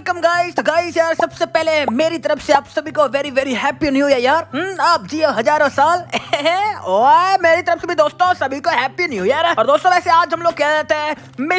Welcome guys. तो guys यार सबसे पहले मेरी तरफ से आप सभी को very very happy new year यार। आप जियो हजारों साल। ओए मेरी तरफ से भी दोस्तों सभी को हैप्पी न्यू ईयर। और दोस्तों वैसे आज हम लोग क्या कहते हैं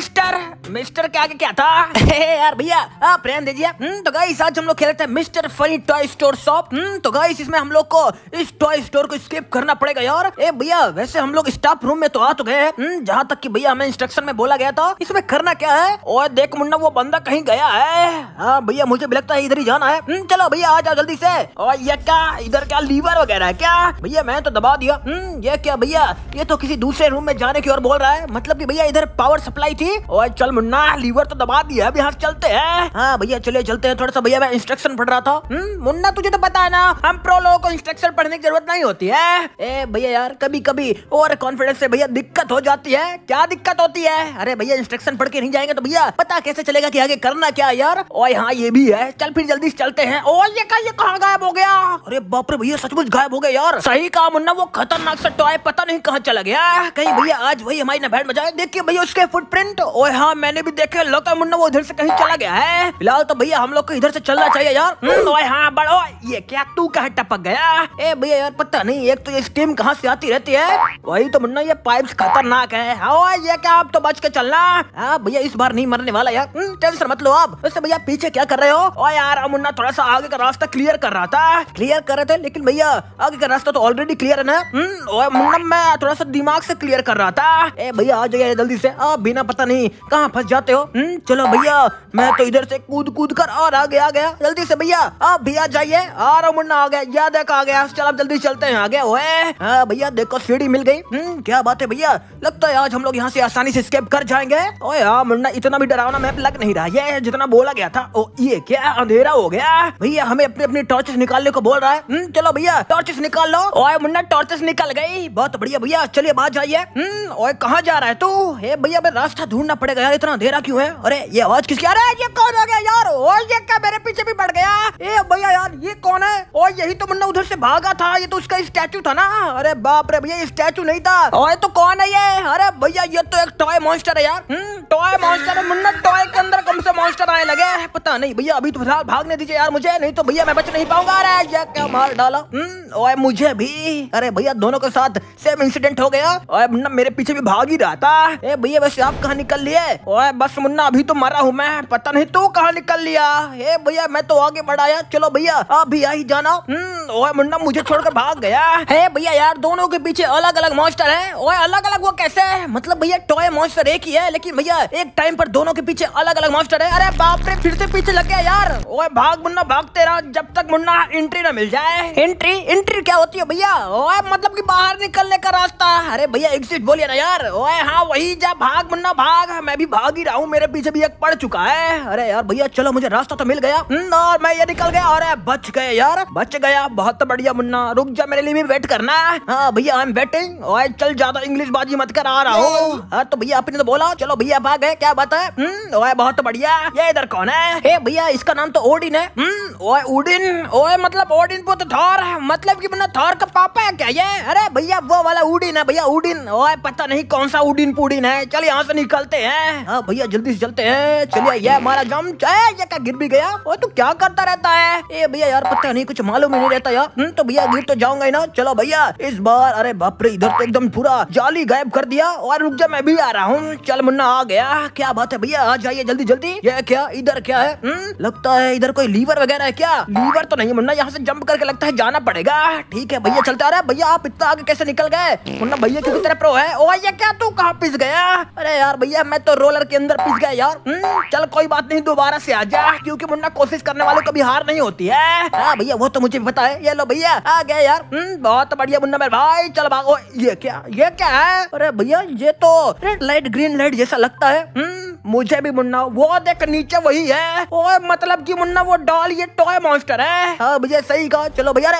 मिस्टर के आगे क्या था यार भैया आप रहने दीजिए। तो गाइस आज हम लोग खेलते हैं mister funny toy store shop. तो गाइस इसमें हम लोग को इस टॉय स्टोर को स्किप करना पड़ेगा यार। ए भैया वैसे हम लोग स्टाफ रूम में तो आ चुके हैं, जहाँ तक कि भैया हमें इंस्ट्रक्शन में बोला गया था। इसमें करना क्या है? और देख मुन्ना वो बंदा कहीं गया है। हाँ भैया मुझे भी लगता है इधर ही जाना है। चलो भैया आ जाओ जल्दी से। और ये क्या इधर क्या लीवर वगैरह है क्या? भैया मैं तो दबा दिया। ये क्या भैया ये तो किसी दूसरे रूम में जाने की ओर बोल रहा है। मतलब कि भैया इधर पावर सप्लाई थी। और चल मुन्ना लीवर तो दबा दिया, अब यहाँ चलते हैं। हाँ भैया चलिए चलते हैं। थोड़ा सा भैया मैं इंस्ट्रक्शन पढ़ रहा था। मुन्ना तुझे तो पता है ना हम प्रो लोगों को इंस्ट्रक्शन पढ़ने की जरूरत नहीं होती है। ए भैया यार कभी कभी ओवर कॉन्फिडेंस से भैया दिक्कत हो जाती है। क्या दिक्कत होती है? अरे भैया इंस्ट्रक्शन पढ़ के नहीं जाएंगे तो भैया पता कैसे चलेगा कि आगे करना क्या यार। और हाँ ये भी है। चल फिर जल्दी से चलते हैं। और ये कहाँ गायब हो गया? अरे बाप रे भैया सचमुच गायब हो गया यार। सही कहा मुन्ना वो खतरनाक सा टॉय पता नहीं कहाँ चला गया। कहीं भैया आज वही हमारी न बैंड बजाए। देखिए भैया उसके फुटप्रिंट। और हाँ मैंने भी देखे लगता है मुन्ना वो इधर से कहीं चला गया है। फिलहाल तो भैया हम लोग को इधर से चलना चाहिए यार। ओए हाँ बड़ो ये क्या तू कहाँ टपक गया? ए भैया यार पता नहीं एक तो ये स्टीम कहाँ से आती रहती है। वही तो मुन्ना ये पाइप्स खतरनाक है। हाँ ये क्या आप तो बच के चलना। हाँ भैया इस बार नहीं मरने वाला यार। टेंशन मत लो आप। वैसे भैया पीछे क्या कर रहे हो? ओ यार मुन्ना थोड़ा सा आगे का रास्ता क्लियर कर रहा था। क्लियर कर रहे थे लेकिन भैया आगे का रास्ता तो ऑलरेडी क्लियर है ना। ओए मुन्ना मैं थोड़ा सा दिमाग से क्लियर कर रहा था। ए भैया आ जाइए जल्दी से। आप बिना पता नहीं कहाँ फंस जाते हो। चलो भैया मैं तो इधर से कूद कर और आ गया जल्दी से। भैया आप भी आ जाइए। आ रहा मुन्ना आ गया। याद है आ गया। चल अब जल्दी चलते हैं आगे। ओए हाँ भैया देखो सीढ़ी मिल गई। क्या बात है भैया लगता है आज हम लोग यहाँ से आसानी से स्केप कर जाएंगे। ओए हाँ मुन्ना इतना भी डरावना मैप लग नहीं रहा ये जितना बोला गया था। ओ ये क्या अंधेरा हो गया? भैया हमें अपनी अपनी टॉर्चेस निकालने को बोल रहा है। चलो भैया टॉर्चेस निकाल लो। ओए मुन्ना टॉर्चेस निकल गई। बहुत बढ़िया भैया चलिए बाहर जाइए। ओए कहाँ जा रहा है तू? हे भैया रास्ता ढूंढना पड़ेगा यार इतना अंधेरा क्यों है? अरे ये आवाज किसकी? अरे ये कौन आ गया यार? ओए ये क्या मेरे पीछे भी बढ़ गया? ए भैया यार ये कौन है? ओए यही तो मुन्ना उधर से भागा था। ये तो उसका स्टैचू था ना। अरे बाप रे भैया ये स्टैचू नहीं था। ओए तो कौन है ये? अरे भैया ये तो एक टॉय मॉन्स्टर है यार। टॉय मॉन्स्टर है मुन्ना। टॉय के अंदर कौन से मॉन्स्टर आने लगे पता नहीं भैया। अभी तो फिलहाल भागने दीजिए यार मुझे, नहीं तो भैया मैं बच नहीं पाऊंगा। अरे ये क्या मार डाला? ओए मुझे भी। अरे भैया दोनों के साथ सेम इंसिडेंट हो गया। ओए मुन्ना मेरे पीछे भी भाग ही रहा था। ए भैया वैसे आप कहाँ निकल लिए? ओए बस मुन्ना अभी तो मरा हूँ मैं। पता नहीं तू कहाँ निकल लिया। ए भैया मैं तो आगे बढ़ाया। चलो भैया आप भी आ ही जाना। ओए मुन्ना मुझे छोड़कर भाग गया। है भैया यार दोनों के पीछे अलग अलग मॉन्स्टर है। ओए अलग अलग वो कैसे? मतलब भैया टॉय मॉन्स्टर एक ही है लेकिन भैया एक टाइम पर दोनों के पीछे अलग अलग मॉन्स्टर है। अरे बाप रे फिर से पीछे लग गया यार। ओए भाग मुन्ना भागते रहा जब तक मुन्ना एंट्री ना मिल जाए। एंट्री क्या होती है भैया? ओए मतलब कि बाहर निकलने का रास्ता। अरे भैया एग्जिट बोलिए ना यार। ओए हाँ वही जा भाग मुन्ना भाग। मैं भी भाग ही रहा हूँ मेरे पीछे भी एक पड़ चुका है। अरे यार भैया चलो मुझे रास्ता तो मिल गया। और मैं ये निकल गया। अरे बच गए यार बच गया। बहुत बढ़िया मुन्ना रुक जा मेरे लिए भी वेट करना। हाँ भैया आई एम वेटिंग। ओए चल ज्यादा इंग्लिश बाजी मत कर आ रहा हूँ। हाँ तो भैया आपने तो बोला। चलो भैया भाग गए क्या बात है? ओए बहुत बढ़िया। ये इधर कौन है? हे भैया इसका नाम तो ओडिन है। ओए ओडिन। ओए मतलब ओडिन पुत्र थॉर मतलब कि मुन्ना थॉर का पापा है क्या ये? अरे भैया वो वाला ओडिन है भैया ओडिन। ओए पता नहीं कौन सा ओडिन पुडिन है। चल यहाँ से निकलते हैं। हाँ भैया जल्दी से चलते हैं। चलिए ये हमारा जंप ये क्या गिर भी गया? ओए तू क्या करता रहता है? ए भैया यार पता नहीं कुछ मालूम ही नहीं रहता यार। तो भैया गिर तो जाऊंगा ही ना। चलो भैया इस बार। अरे बाप रे इधर तो एकदम पूरा जाली गायब कर दिया। और रुक जा मैं भी आ रहा हूँ। चल मुन्ना आ गया। क्या बात है भैया आ जाइए जल्दी जल्दी। ये क्या इधर क्या है? लगता है इधर कोई लीवर वगैरह है क्या? लीवर तो नहीं मुन्ना यहाँ से जंप करके लगता है जाना पड़ेगा। ठीक है भैया चलते आ रहा है। भैया आप इतना आगे कैसे निकल गए? मुन्ना भैया क्योंकि तेरा प्रो है। ओ ये क्या तू कहाँ पिस गया? अरे यार भैया मैं तो रोलर के अंदर पिस गया यार। चल कोई बात नहीं दोबारा से आ जा क्योंकि मुन्ना कोशिश करने वाले कभी हार नहीं होती है। हाँ भैया वो तो मुझे भी पता है। ये लो भैया आ गया यार। बहुत बढ़िया मुन्ना मेरे भाई। चल भागो। ये क्या है? अरे भैया ये तो रेड लाइट ग्रीन लाइट जैसा लगता है। मुझे भी मुन्ना वो देख नीचे वही है। ओए मतलब कि मुन्ना वो डॉल ये टॉय मॉन्स्टर है। हाँ भैया सही कहा। चलो भैया रेड हो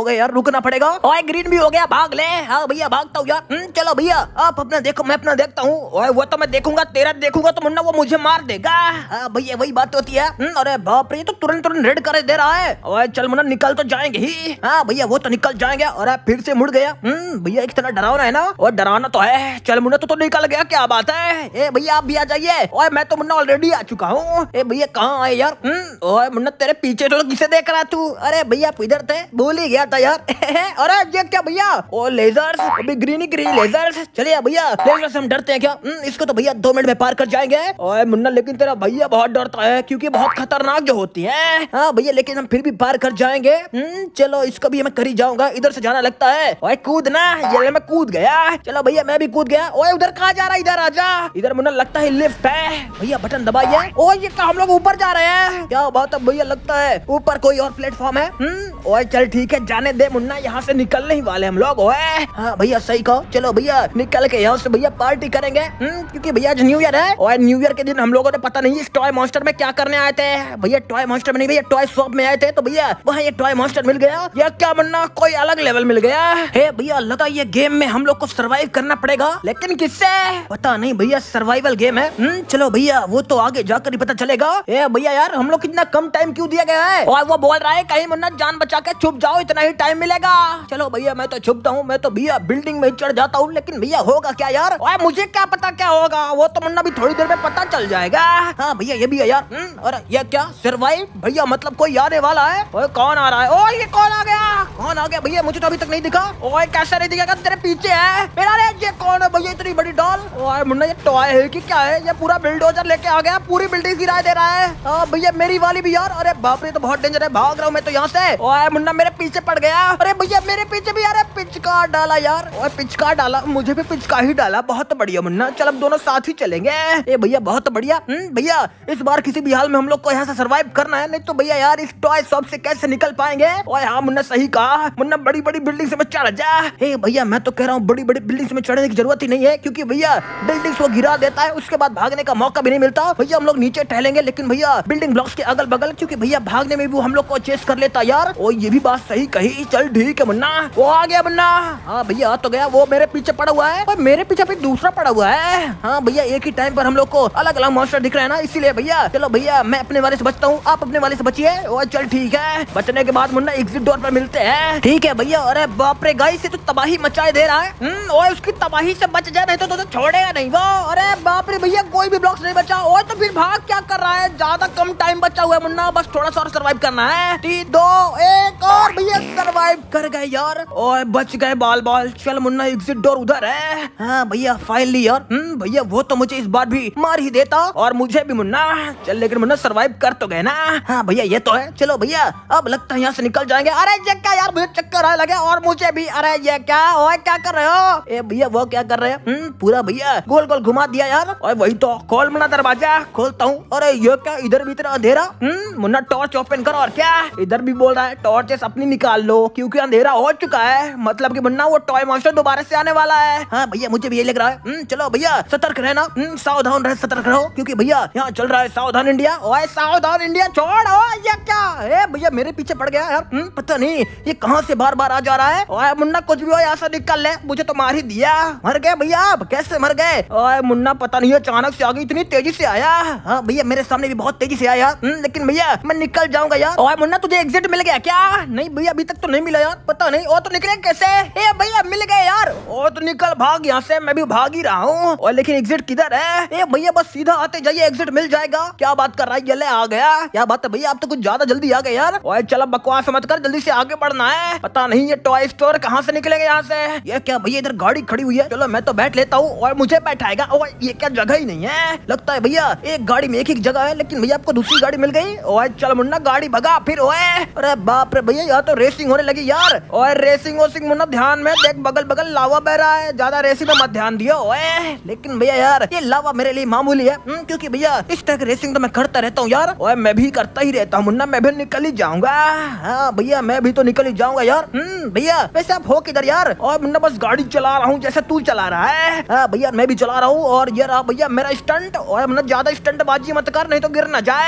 गया यार, रुकना पड़ेगा। ओए ग्रीन भी हो गया, भाग ले। हाँ भैया भागता हूँ यार। चलो भैया आप अपना देखो, मैं अपना देखता हूँ। ओए वो तो मैं देखूंगा, तेरा देखूंगा तो मुन्ना वो मुझे मार देगा। हाँ भैया वही बात होती है। अरे बाप रे, तो तुरंत तुरंत रेड कर दे रहा है। ओए चल मुन्ना निकल तो जाएंगे ही। हाँ भैया वो तो निकल जाएंगे। और फिर से मुड़ गया। भैया एक तरह डरावना है ना, और डरावना तो है। चल मुन्ना तो निकल गया, क्या बात है। ए भैया आप भी आ जाइए। ओए मैं तो मुन्ना ऑलरेडी आ चुका हूँ। ए भैया कहाँ आए यार। ओए मुन्ना तेरे पीछे तो किसे देख रहा तू। अरे भैया इधर थे, भूल ही गया था यार। अरे ये क्या भैया, ओ लेजर्स, अभी ग्रीन लेजर्स। चलिए भैया, लेजर्स हम डरते हैं क्या। इसको तो भैया 2 मिनट में पार कर जाएंगे। ओए मुन्ना लेकिन तेरा भैया बहुत डरता है, क्योंकि बहुत खतरनाक जो होती है। हाँ भैया लेकिन हम फिर भी पार कर जाएंगे। चलो इसको भी मैं कर ही जाऊंगा, इधर से जाना लगता है। ओए कूदना, ये मैं कूद गया। चलो भैया मैं भी कूद गया। ओए उधर कहाँ जा रहा है, इधर आजा। इधर मुन्ना लगता है लिफ्ट है। भैया बटन दबाइए। ओ ये हम लोग ऊपर जा रहे हैं, क्या बात है भैया, लगता है ऊपर कोई और प्लेटफॉर्म है। ओए चल ठीक है, जाने दे मुन्ना, यहाँ से निकलने ही वाले हम लोग। ओए हाँ भैया सही कहो। चलो भैया निकल के यहाँ से भैया पार्टी करेंगे। क्योंकि भैया आज न्यू ईयर है। और न्यू ईयर के दिन हम लोगों ने पता नहीं इस टॉय मॉन्स्टर में क्या करने आए थे। भैया टॉय मॉन्स्टर में नहीं भैया, टॉय शॉप में आए थे, तो भैया वहाँ ये टॉय मॉन्स्टर मिल गया। या क्या मुन्ना कोई अलग लेवल मिल गया है। भैया लगा ये गेम में हम लोग को सर्वाइव करना पड़ेगा, लेकिन किससे पता नहीं भैया, सर्वाइवल गेम है। चलो भैया वो तो आगे जाकर ही पता चलेगा। ए भैया यार हम लोग कितना कम टाइम क्यों दिया गया है। और वो बोल रहा है कहीं मुन्ना जान बचा के छुप जाओ, इतना ही टाइम मिलेगा। चलो भैया मैं तो छुपता हूँ, मैं तो भैया बिल्डिंग में चढ़ जाता हूँ। लेकिन भैया होगा क्या यार, और मुझे क्या पता क्या होगा, वो तो मुन्ना भी थोड़ी देर में पता चल जाएगा। हाँ भैया ये भी है यार। और ये क्या सर्वाइव भैया, मतलब कोई आने वाला है। ओए कौन आ रहा है, ओए ये कौन आ गया, कौन आ गया भैया, मुझे तो अभी तक नहीं दिखा। ओए कैसे नहीं दिखेगा, तेरे पीछे है मेरा। ये कौन है भैया, इतनी बड़ी डॉल। ओए मुन्ना ये टॉय है कि क्या है, ये पूरा बिल्डोजर लेके आ गया, पूरी बिल्डिंग गिरा दे रहा है। भैया मेरी वाली भी यार। अरे बाप रे तो बहुत डेंजर है, भाग रहा हूँ मैं तो यहाँ से। ओए मुन्ना मेरे पीछे पड़ गया। अरे भैया मेरे पीछे भी, अरे पिचका डाला यार। ओए पिचका डाला, मुझे भी पिचका ही डाला। बहुत बढ़िया मुन्ना, चल अब दोनों साथ ही चलेंगे। ए भैया बहुत बढ़िया। भैया इस बार किसी भी हाल में हम लोग को यहाँ से सर्वाइव करना है, नहीं तो भैया यार इस टॉय शॉप से कैसे निकल पाएंगे। ओए हाँ मुन्ना सही कहा, मुन्ना बड़ी बड़ी बिल्डिंग से मत चढ़ जा। ए भैया मैं तो कह रहा हूँ बड़ी बड़ी बिल्डिंग में चढ़ने की जरूरत ही नहीं है, क्योंकि भैया बिल्डिंग को गिरा देता है, उसके बाद भागने का मौका भी नहीं मिलता। भैया हम लोग नीचे टहलेंगे, लेकिन भैया बिल्डिंग ब्लॉक्स के अगल बगल, क्योंकि भैया भागने में भी वो हम लोग को चेस कर लेता यार। ओ ये भी बात सही कही। चल ठीक है मुन्ना, वो आ गया मुन्ना। हाँ भैया आ तो गया, वो मेरे पीछे पड़ा हुआ है और मेरे पीछे भी दूसरा पड़ा हुआ है। हाँ भैया एक ही टाइम पर हम लोग को अलग अलग मॉन्स्टर दिख रहे हैं ना, इसीलिए भैया चलो भैया मैं अपने वाले से बचता हूँ, आप अपने वाले से बचिए। और चल ठीक है, बचने के बाद मुन्ना एग्जिट डोर पर मिलते हैं। ठीक है भैया। अरे बाप रे गाइस, से तो तबाही मचाए दे रहा है। और उसकी तबाही से बच जाए, नहीं तो छोड़ेगा नहीं वो। अरे बाप रे भैया कोई भी ब्लॉक्स नहीं बचा। और तो फिर भाग क्या कर रहा है, ज्यादा कम टाइम बचा हुआ है मुन्ना, बस थोड़ा सा और सर्वाइव करना है। 3 2 1 और भैया सर्वाइव कर गए यार, और बच गए बाल बाल। चल मुन्ना एग्जिट डोर उधर है। हाँ भैया फाइनली यार। भैया वो तो मुझे इस बार भी मार ही देता, और मुझे भी मुन्ना। चल लेकिन मुन्ना सर्वाइव कर तो गए ना। हाँ भैया ये तो है। चलो भैया अब लगता है यहाँ से निकल जाएंगे। अरे ये क्या यार, मुझे चक्कर आने लगे और मुझे भी। अरे ये क्या, ओए क्या कर रहे हो। ए भैया वो क्या कर रहे हैं, पूरा भैया गोल गोल घुमा दिया यार। और वही तो खोल मुन्ना दरवाजा, खोलता हूँ। अरे ये क्या, इधर भी इतना अंधेरा। मुन्ना टॉर्च ओपन करो। और क्या इधर भी बोल रहा है टॉर्चेस अपनी निकाल लो, क्योंकि अंधेरा हो चुका है, मतलब कि मुन्ना वो टॉय मॉन्स्टर दोबारा से आने वाला है। हाँ भैया मुझे भी ये लग रहा है। चलो भैया सतर्क रहना, सावधान रहे, सतर्क रहो, क्योंकि भैया यहाँ चल रहा है सावधान इंडिया। ओए सावधान इंडिया छोड़। ये क्या है भैया, मेरे पीछे पड़ गया यार। पता नहीं ये कहाँ से बार बार आ जा रहा है। ओए मुन्ना कुछ भी हो यहाँ से निकल ले, मुझे तो मार ही दिया। मर गए भैया, आप कैसे मर गए। ओए मुन्ना पता नहीं अचानक से आ गई, इतनी तेजी से आया। हाँ भैया मेरे सामने भी बहुत तेजी से आया, लेकिन भैया मैं निकल जाऊंगा यार। ओए मुन्ना तुझे एग्जिट मिल गया क्या। नहीं भैया अभी तक तो नहीं मिला यार, पता नहीं। और तो निकले कैसे। ए भैया मिल गए यार। और तो निकल भाग यहाँ से, मैं भी भाग ही रहा हूँ। और लेकिन एग्जिट किधर है। ए भैया बस सीधा आते जाइए, एग्जिट मिल जाएगा। क्या बात कर रहा है, ये आ गया। क्या बात है भैया, आप तो कुछ ज्यादा जल्दी आ गए यार। ओए चलो बकवास मत कर, जल्दी से आगे बढ़ना है। पता नहीं ये टॉय स्टोर कहाँ से निकलेंगे यहाँ से। ये क्या भैया, इधर गाड़ी खड़ी हुई है, चलो मैं तो बैठ लेता हूँ। और मुझे बैठाएगा। और ये क्या जगह ही नहीं है, लगता है भैया एक गाड़ी में एक जगह है, लेकिन भैया आपको दूसरी गाड़ी मिल गई। और चल मुन्ना गाड़ी भगा फिर। ओए अरे बाप रे भैया यहाँ तो रेसिंग होने लगी यार। और रेसिंग मुन्ना ध्यान में देख, बगल बगल लावा बह रहा है, ज्यादा रेसिंग में मत ध्यान दियो। ओए लेकिन भैया यार ये लावा मेरे लिए मामूली है, क्योंकि भैया इस तरह की रेसिंग तो मैं करता रहता हूँ यार। और मैं भी करता ही रहता हूँ मुन्ना, मैं भी निकल ही जाऊंगा। हाँ भैया मैं भी तो निकल ही जाऊंगा यार। भैया वैसे आप हो किधर यार। और मुन्ना बस गाड़ी चला रहा हूँ जैसे तू चला रहा है। हाँ भैया मैं भी चला रहा हूँ। और ये रहा भैया मेरा स्टंट। और मुन्ना ज्यादा स्टंट बाजी मत कर, नहीं तो गिर ना जाए। ए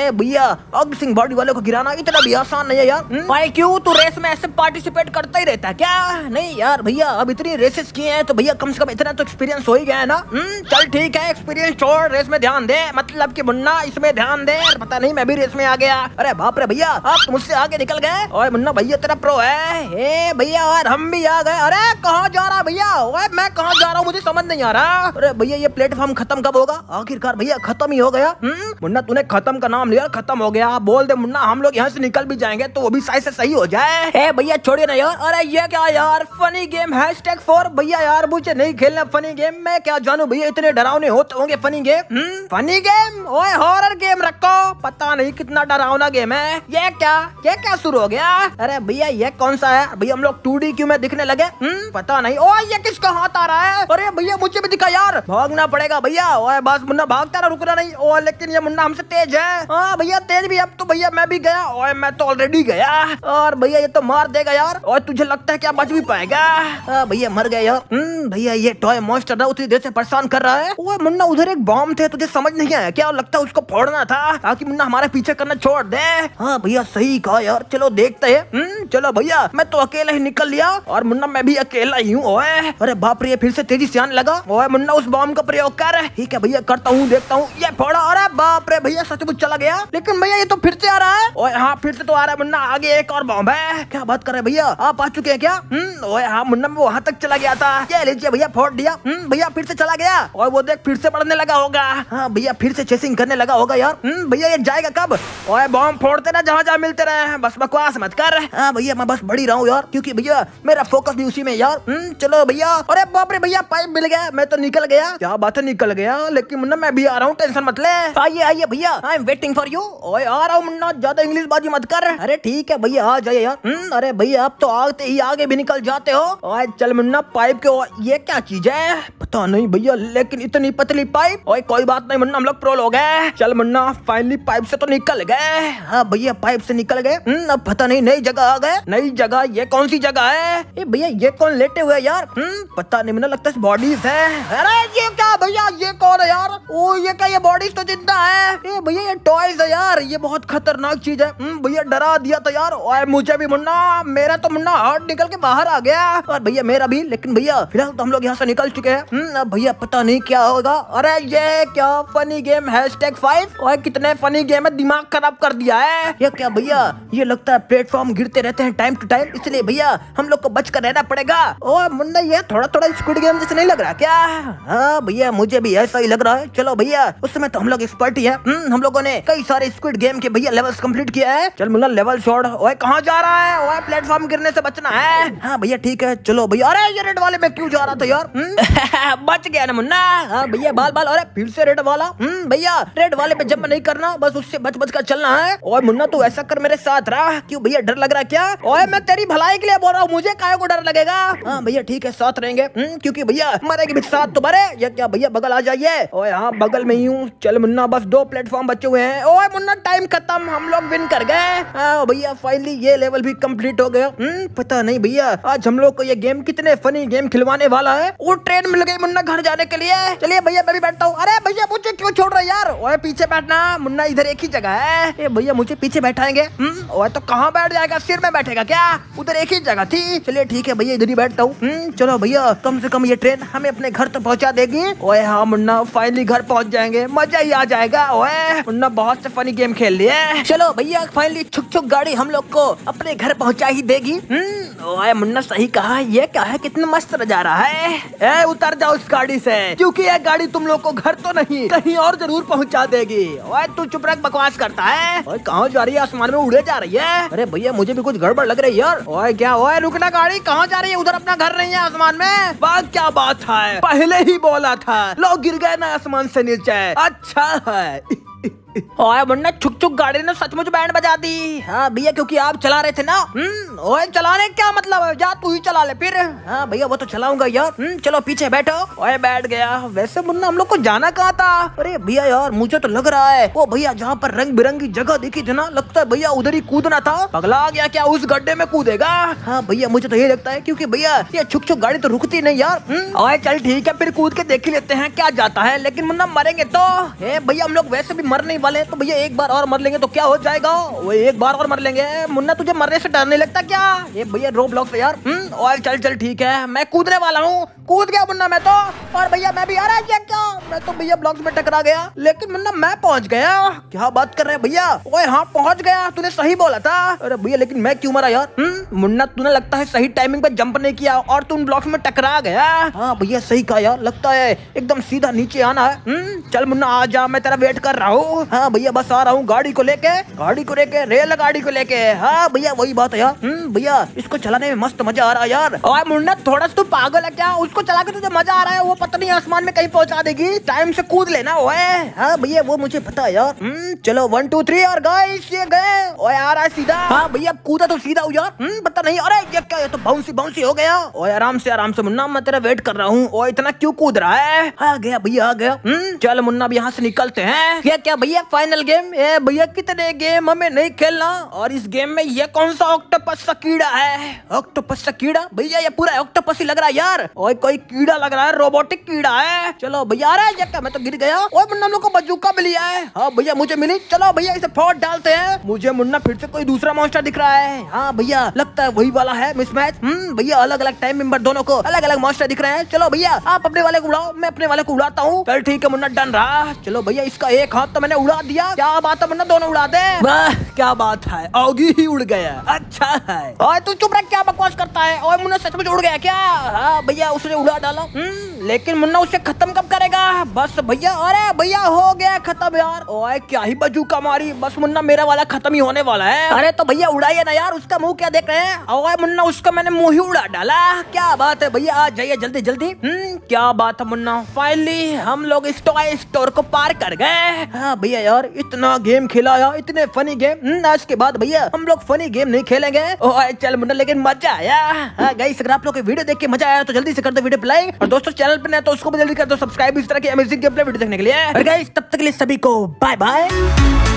अरे भैया अग सिंह बॉडी वाले को गिराना इतना भी आसान नहीं है यार। भाई क्यों तू रेस में ऐसे पार्टिसिपेट करता ही रहता है क्या? नहीं यार भैया, अब इतनी रेसेस किए हैं तो भैया कम से कम इतना तो एक्सपीरियंस हो ही गया है ना। चल ठीक है, एक्सपीरियंस छोड़, रेस में ध्यान दे, मतलब कि मुन्ना इसमें ध्यान दे। पता नहीं मैं भी रेस में आ गया। अरे बाप रे भैया, आप तो मुझसे आगे निकल गए। ओए मुन्ना भैया तेरा प्रो है। ए भैया और हम भी आ गए। अरे कहाँ जा रहा भैया? ओए मैं कहाँ जा रहा हूँ, मुझे समझ नहीं आ रहा। अरे भैया ये प्लेटफॉर्म खत्म कब होगा? आखिरकार भैया खत्म ही हो गया। मुन्ना तूने खत्म का नाम लिया, खत्म हो गया। बोल दे मुन्ना, हम लोग यहाँ से निकल भी जाएंगे तो वो भी शायद से सही हो जाए। ए भैया छोड़िए ना यार। अरे ये क्या यार, फनी गेम #4 भैया यार, मुझे नहीं खेलना फनी गेम। मैं क्या जानू भैया, इतने डरावने होते होंगे फनी गेम। Funny game? ओए हॉरर गेम रखो, पता नहीं कितना डरावना गेम है। ये क्या शुरू हो गया? अरे भैया ये कौन सा है भैया? हम लोग 2D क्यों में दिखने लगे? पता नहीं। ओए ये किसका हाथ आ रहा है? अरे भैया मुझे भी दिखा यार, भागना पड़ेगा भैया। ओए बस मुन्ना भागता रहा, रुकना नहीं। ओ लेकिन ये मुन्ना हमसे तेज है। हाँ भैया तेज भी। अब तो भैया मैं भी गया। ओए मैं तो ऑलरेडी गया। और भैया ये तो मार देगा यार। और तुझे लगता है क्या बच भी पाएगा? भैया मर गया यार। भैया ये टॉय मॉन्स्टर ना उतनी देर से परेशान कर रहा है। ओए मुन्ना उधर एक बॉम्ब थे, तुझे समझ नहीं आया क्या? लगता है उसको फोड़ना था ताकि मुन्ना हमारे पीछे करना छोड़ दे। हाँ भैया सही कहा यार, चलो देखते हैं। चलो भैया, मैं तो अकेला ही निकल लिया और मुन्ना मैं भी अकेला ही हूँ। ओए अरे बाप रे, फिर से तेजी से आने लगा। ओए मुन्ना उस बॉम्ब का प्रयोग कर। ठीक है भैया करता हूँ, देखता हूँ। ये फोड़ा। अरे बाप रे भैया सचमुच चला गया। लेकिन भैया ये तो फिर से आ रहा है। ओए हाँ फिर से तो आ रहा है मुन्ना, आगे एक और बॉम्ब है। क्या बात कर रहे भैया, आप आ चुके हैं क्या? ओए हाँ मुन्ना मैं वहाँ तक चला गया था। ये लीजिए भैया, फोड़ दिया। भैया फिर से चला गया। और वो देख फिर से बढ़ने लगा होगा। हाँ भैया फिर से चेसिंग करने लगा होगा यार। भैया ये जाएगा कब? ओए बॉम्ब फोड़ते ना जहाँ जहाँ मिलते रहे, बस बकवास मत कर। हाँ भैया मैं बस बढ़ी रहा हूँ यार, क्योंकि भैया मेरा फोकस भी उसी में यार। चलो भैया। अरे बाप रे भैया, पाइप मिल गया, मैं तो निकल गया। क्या बात है निकल गया, लेकिन मुन्ना मैं भी आ रहा हूँ, टेंशन मत ले। आइए आइए भैया, I am waiting for you. ओए आ रहा हूँ मुन्ना, ज्यादा इंग्लिश बाजी मत कर। अरे ठीक है भैया आ जाइए यार। अरे भैया आप तो आते ही आगे भी निकल जाते हो। ओए चल मुन्ना, पाइप के ये क्या चीज है? पता नहीं भैया, लेकिन इतनी पतली पाइप। ओए कोई बात नहीं मुन्ना, हम लोग प्रो हो गए। चल मुन्ना फाइनली पाइप से तो निकल गए। हाँ भैया पाइप से निकल गए। अब पता नहीं नई जगह आ गए। नई जगह? ये कौन सी जगह है? ए भैया ये कौन लेटे हुए यार? पता नहीं, मुन्ना लगता है बॉडीज है। अरे ये क्या भैया, ये कौन है यार? ओ ये क्या, ये बॉडीज तो जिंदा है। ए भैया ये टॉयज है यार, ये बहुत खतरनाक चीज है। भैया डरा दिया था यार। ओए मुझे भी मुन्ना, मेरा तो मुन्ना हार्ट निकल के बाहर आ गया। और भैया मेरा भी, लेकिन भैया फिलहाल तो हम लोग यहाँ से निकल चुके हैं। अब भैया पता नहीं क्या होगा। अरे ये क्या फनी गेम #5? ओए कितने फनी गेम है, दिमाग खराब कर दिया है। ये क्या भैया, ये लगता है प्लेटफॉर्म गिरते रहते हैं टाइम टू टाइम, इसलिए भैया हम लोग को बच कर रहना पड़ेगा। ओ मुन्ना ये थोड़ा थोड़ा स्क्विड गेम जैसे नहीं लग रहा क्या? हाँ भैया मुझे भी ऐसा ही लग रहा है। चलो भैया उस समय तो हम लोग एक्सपर्ट ही है। हम लोगों ने कई सारे स्क्विड गेम के भैया लेवल्स कंप्लीट किया है। चल मुन्ना लेवल छोड़। ओए कहाँ जा रहा है? ओए प्लेटफॉर्म गिरने से बचना है। हाँ भैया ठीक है चलो भैया। अरे ये रेड वाले में क्यों जा रहा था यार? बच गया ना मुन्ना। हाँ भैया बाल बाल। अरे फिर से रेड वाला। भैया रेड वाले पे जंप नहीं करना, बस उससे बच बच कर चलना है। ओए मुन्ना तू ऐसा कर, मेरे साथ रहा। क्यों भैया डर लग रहा क्या? ओए मैं तेरी भलाई के लिए बोल रहा हूँ, मुझे काहे को डर लगेगा? हाँ भैया ठीक है साथ रहेंगे। क्योंकि भैया मरेगी भी साथ तो मरे। ये क्या भैया, बगल आ जाइए। ओए हाँ बगल में ही हूँ। चल मुन्ना बस 2 प्लेटफॉर्म बचे हुए हैं। ओए मुन्ना टाइम खत्म, हम लोग विन कर गए। हाँ भैया फाइनली ये लेवल भी कंप्लीट हो गया। पता नहीं भैया आज हम लोग को ये गेम कितने फनी गेम खिलवाने वाला है। वो ट्रेन मिल गई मुन्ना घर जाने के लिए। चलिए भैया मैं भी बैठता हूँ। अरे भैया मुझे क्यों छोड़ रहे यार? ओए पीछे बैठना मुन्ना, इधर एक ही जगह है। ये भैया मुझे पीछे बैठाएंगे। ओए तो कहाँ बैठ जाएगा, सिर में बैठेगा क्या? उधर एक ही जगह थी। चलिए ठीक है भैया इधर ही बैठता हूँ। चलो भैया कम से कम ये ट्रेन हमें अपने घर तक पहुँचा देगी। ओए हाँ मुन्ना फाइनली घर पहुँच जाएंगे, मजा ही आ जाएगा। ओए मुन्ना बहुत से फनी गेम खेल लिए। चलो भैया फाइनली छुक छुक गाड़ी हम लोग को अपने घर पहुँचा ही देगी। ओए मुन्ना सही कहा, ये क्या है, कितना मस्त नजारा है। ए उतर जाओ इस गाड़ी से, क्योंकि ये गाड़ी तुम लोग को घर तो नहीं कहीं और जरूर पहुंचा देगी। ओए तू चुप रख, बकवास करता है। ओए कहाँ जा रही है? आसमान में उड़े जा रही है। अरे भैया मुझे भी कुछ गड़बड़ लग रही है यार। ओए क्या? ओए रुकना, गाड़ी कहाँ जा रही है? उधर अपना घर नहीं है आसमान में? बात क्या बात है, पहले ही बोला था। लोग गिर गए ना आसमान से नीचे। अच्छा है। ओए मुन्ना छुक छुक गाड़ी ने सचमुच बैंड बजा दी। हाँ भैया क्योंकि आप चला रहे थे ना। ओए चलाने क्या मतलब है, जा तू ही चला ले फिर। हाँ भैया वो तो चलाऊंगा यार। चलो पीछे बैठो। ओए बैठ गया। वैसे मुन्ना हम लोग को जाना कहाँ था? अरे भैया यार मुझे तो लग रहा है वो भैया जहाँ पर रंग बिरंगी जगह दिखी थी ना, लगता है भैया उधर ही कूदना था। पगला गया क्या, उस गड्ढे में कूदेगा? हाँ भैया मुझे तो यही लगता है, क्योंकि भैया ये छुक छुक गाड़ी तो रुकती नहीं यार। ओए चल ठीक है फिर कूद के देख ही लेते हैं क्या जाता है। लेकिन मुन्ना मरेंगे तो? भैया हम लोग वैसे भी मर नहीं वाले, तो भैया एक बार और मर लेंगे तो क्या हो जाएगा। वो एक बार और मर लेंगे। मुन्ना तुझे मरने से डर नहीं लगता क्या? ये भैया रोब्लॉक्स यार। और चल ठीक है, मैं कूदने वाला हूँ। कूद गया मुन्ना मैं तो। और भैया मैं भी आ रहा है क्या? मैं तो भैया ब्लॉक्स में टकरा गया, लेकिन मुन्ना मैं पहुंच गया। क्या बात कर रहे हैं भैया? ओए हाँ पहुंच गया, तूने सही बोला था। अरे भैया लेकिन मैं क्यों मरा यार? मुन्ना तूने लगता है सही टाइमिंग पे जंप नहीं किया और तू ब्लॉक्स में टकरा गया। हाँ भैया सही कहा यार, लगता है एकदम सीधा नीचे आना है। चल मुन्ना आ जा, मैं तेरा वेट कर रहा हूँ। हाँ भैया बस आ रहा हूँ, गाड़ी को लेके रेल गाड़ी को लेके। हाँ भैया वही बात है यार। भैया इसको चलाने में मस्त मजा आ रहा है यार। और मुन्ना थोड़ा सा तू पागल है क्या? उसको चला के तुझे मजा आ रहा है, वो पता नहीं आसमान में कहीं पहुंचा देगी। टाइम से कूद लेना। ओए हाँ भैया वो मुझे पता है यार। चलो 1 2 3 और गाइस ये गए। ओए आ रहा है सीधा। हाँ भैया कूदा तो सीधा हूँ यार। पता नहीं। अरे ये क्या, ये तो बाउंसी हो गया। ओए आराम से मुन्ना, मैं तेरा वेट कर रहा हूँ। ओए इतना क्यों कूद रहा है? आ गया भैया आ गया। चल मुन्ना अब यहाँ से निकलते हैं। क्या भैया फाइनल गेम? ए भैया कितने गेम हमें नहीं खेलना। और इस गेम में ये कौन सा ऑक्टोपस का कीड़ा है? ऑक्टोपस का कीड़ा? भैया ये पूरा ऑक्टोपस ही लग रहा है यार। ओए कोई कीड़ा लग रहा है, रोबोटिक कीड़ा है। चलो भैया आ रहा है क्या? मैं तो गिर गया। ओए मुन्ना लोग को बंदूका भी लिया है। हाँ भैया मुझे मिली। चलो भैया इसे फोड़ डालते हैं। मुझे मुन्ना फिर से कोई दूसरा मॉन्स्टर दिख रहा है। हाँ भैया लगता है वही वाला है मिसमैच। भैया अलग अलग टाइम मेंबर दोनों को अलग अलग मॉन्स्टर दिख रहे हैं। चलो भैया आप अपने वाले को उड़ाओ, मैं अपने वाले को उड़ाता हूँ। चल ठीक है मुन्ना डन रहा। चलो भैया इसका एक हाथ तो मैंने उड़ा दिया। क्या बात है मुन्ना, दोनों उड़ा दे। वाह क्या बात है, ऑगी ही उड़ गया। अच्छा है। और तू चुप रह, क्या बकवास करता है? और मुन्ना सच में उड़ गया क्या? हाँ भैया उसने उड़ा डाला। लेकिन मुन्ना उसे खत्म कब करेगा? बस भैया। अरे भैया हो गया खत्म यार। ओए क्या ही बजूका मारी, बस मुन्ना मेरा वाला खत्म ही होने वाला है। अरे तो भैया उड़ाइए ना यार, उसका मुंह क्या देख रहे हैं? ओए मुन्ना उसका मैंने मुंह ही उड़ा डाला। क्या बात है भैया, आ जाइए जल्दी जल्दी। क्या बात है मुन्ना, फाइनली हम लोग इस टॉय स्टोर को पार कर गए। हाँ भैया यार इतना गेम खेला यार, इतने फनी गेम। आज के बाद भैया हम लोग फनी गेम नहीं खेलेंगे। ओए चल मुन्ना लेकिन मजा आया। हाँ गाइस अगर आप लोग वीडियो देख के मजा आया तो जल्दी से कर दो वीडियो पे लाइक। और दोस्तों चैनल पे नए तो उसको भी जल्दी कर दो सब्सक्राइब, इस तरह की अमेजिंग गेम प्ले वीडियो देखने के लिए। और गाइस तब तक के लिए सभी को बाय बाय।